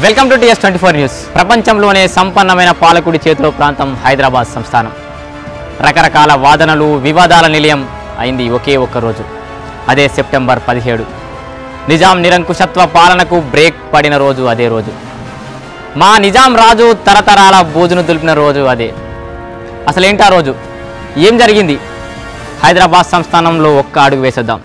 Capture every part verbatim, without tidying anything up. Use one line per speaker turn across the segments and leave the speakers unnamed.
Welcome to TS twenty four news. ప్రపంచంలోనే సంపన్నమైన పాలకుడి చేతిలో ప్రాంతం హైదరాబాద్ సంస్థానం. రకరకాల వాదనలు వివాదాల నిలయం అయింది ఒకే ఒక్క రోజు, అదే సెప్టెంబర్ పదిహేడు. నిజాం నిరంకుశత్వ పాలనకు బ్రేక్ పడిన రోజు అదే రోజు. మా నిజాం రాజు తరతరాల బూజును దులిపిన రోజు అదే. అసలేంటా రోజు, ఏం జరిగింది? హైదరాబాద్ సంస్థానంలో ఒక్క అడుగు వేసేద్దాం.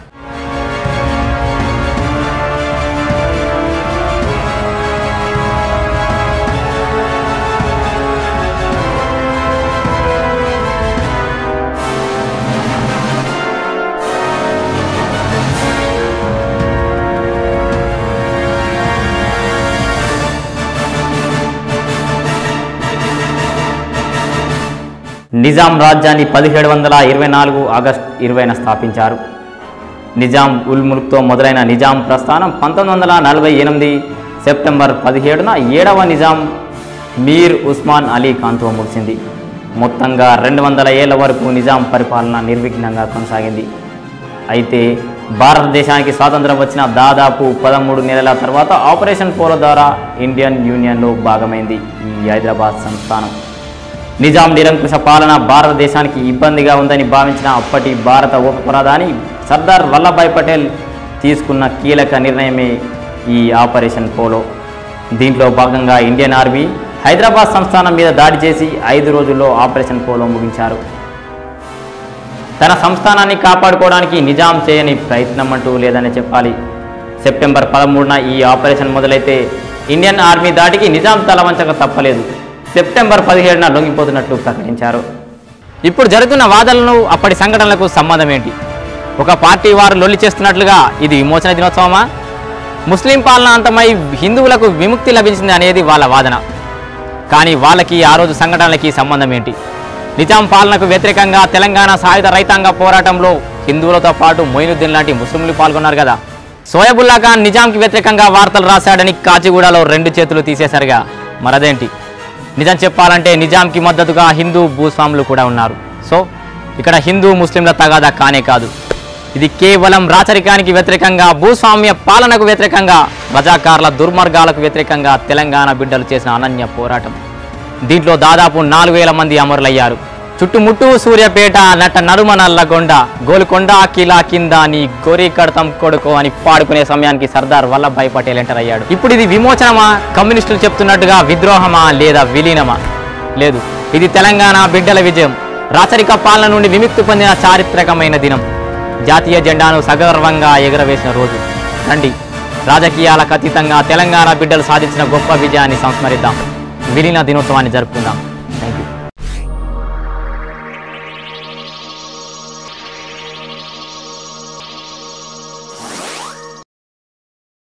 నిజాం రాజ్యాన్ని పదిహేడు వందల ఇరవై నాలుగు ఆగస్టు ఇరవైన స్థాపించారు. నిజాం ఉల్ ముల్క్తో మొదలైన నిజాం ప్రస్థానం పంతొమ్మిది వందల నలభై ఎనిమిది సెప్టెంబర్ పదిహేడున ఏడవ నిజాం మీర్ ఉస్మాన్ అలీ ఖాన్తో ముగిసింది. మొత్తంగా రెండు వందల ఏళ్ల వరకు నిజాం పరిపాలన నిర్విఘ్నంగా కొనసాగింది. అయితే భారతదేశానికి స్వాతంత్రం వచ్చిన దాదాపు పదమూడు నెలల తర్వాత ఆపరేషన్ పోలో ద్వారా ఇండియన్ యూనియన్లో భాగమైంది ఈ హైదరాబాద్ సంస్థానం. నిజాం నిరంకుశ పాలన భారతదేశానికి ఇబ్బందిగా ఉందని భావించిన అప్పటి భారత ఉప ప్రధాని సర్దార్ వల్లభాయ్ పటేల్ తీసుకున్న కీలక నిర్ణయమే ఈ ఆపరేషన్ పోలో. దీంట్లో భాగంగా ఇండియన్ ఆర్మీ హైదరాబాద్ సంస్థానం మీద దాడి చేసి ఐదు రోజుల్లో ఆపరేషన్ పోలో ముగించారు. తన సంస్థానాన్ని కాపాడుకోవడానికి నిజాం చేయని ప్రయత్నం అంటూ లేదని చెప్పాలి. సెప్టెంబర్ పదమూడున ఈ ఆపరేషన్ మొదలైతే ఇండియన్ ఆర్మీ దాడికి నిజాం తలవంచక తప్పలేదు. సెప్టెంబర్ పదిహేడున లొంగిపోతున్నట్లు ప్రకటించారు. ఇప్పుడు జరుగుతున్న వాదనలు అప్పటి సంఘటనలకు సంబంధం ఏంటి? ఒక పార్టీ వారు లొల్లి చేస్తున్నట్లుగా ఇది విమోచన దినోత్సవమా? ముస్లిం పాలన అంతమై హిందువులకు విముక్తి లభించింది అనేది వాళ్ళ వాదన. కానీ వాళ్ళకి ఆ రోజు సంఘటనలకి సంబంధం ఏంటి? నిజాం పాలనకు వ్యతిరేకంగా తెలంగాణ సాయుధ రైతాంగ పోరాటంలో హిందువులతో పాటు మొయినుద్దీన్ లాంటి ముస్లింలు పాల్గొన్నారు కదా. సోయబుల్లా ఖాన్ నిజాంకి వ్యతిరేకంగా వార్తలు రాశాడని కాచిగూడలో రెండు చేతులు తీసేశారుగా. మరదేంటి? నిజం చెప్పాలంటే నిజాంకి మద్దతుగా హిందూ భూస్వాములు కూడా ఉన్నారు. సో ఇక్కడ హిందూ ముస్లింల తగాదా కానే కాదు, ఇది కేవలం రాచరికానికి వ్యతిరేకంగా, భూస్వామ్య పాలనకు వ్యతిరేకంగా, రజాకార్ల దుర్మార్గాలకు వ్యతిరేకంగా తెలంగాణ బిడ్డలు చేసిన అనన్య పోరాటం. దీంట్లో దాదాపు నాలుగు వేల మంది అమరులయ్యారు. చుట్టుముట్టు సూర్యపేట నట నడుమ నల్లగొండ గోల్కొండ కిలా కింద నీ గోరి కడతం కొడుకో అని పాడుకునే సమయానికి సర్దార్ వల్లభాయ్ పటేల్ ఎంటర్ అయ్యాడు. ఇప్పుడు ఇది విమోచనమా, కమ్యూనిస్టులు చెప్తున్నట్టుగా విద్రోహమా లేదా విలీనమా? లేదు, ఇది తెలంగాణ బిడ్డల విజయం. రాచరిక పాలన నుండి విముక్తి పొందిన చారిత్రకమైన దినం. జాతీయ జెండాను సగర్వంగా ఎగురవేసిన రోజు. రండి, రాజకీయాలకు అతీతంగా తెలంగాణ బిడ్డలు సాధించిన గొప్ప విజయాన్ని సంస్మరిద్దాం, విలీన దినోత్సవాన్ని జరుపుకుందాం.